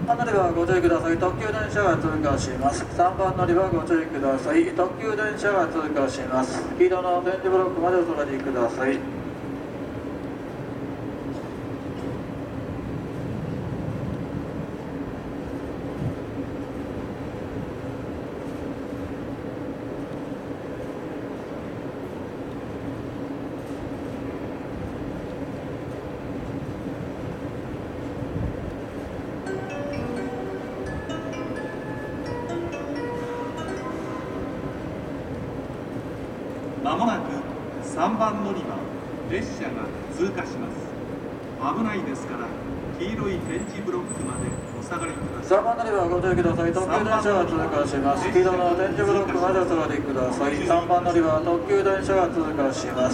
番乗り場ご注意ください。特急電車が通過します。3番乗り場ご注意ください。特急電車が通過します。黄色の点字ブロックまでお下がりください。 まもなく3番乗り場列車が通過します。危ないですから黄色い点字ブロックまでお下がりください。 3番乗り場ご注意ください。特急電車が通過します。黄色の点字ブロックまでお下がりください。3番乗り場特急電車が通過します。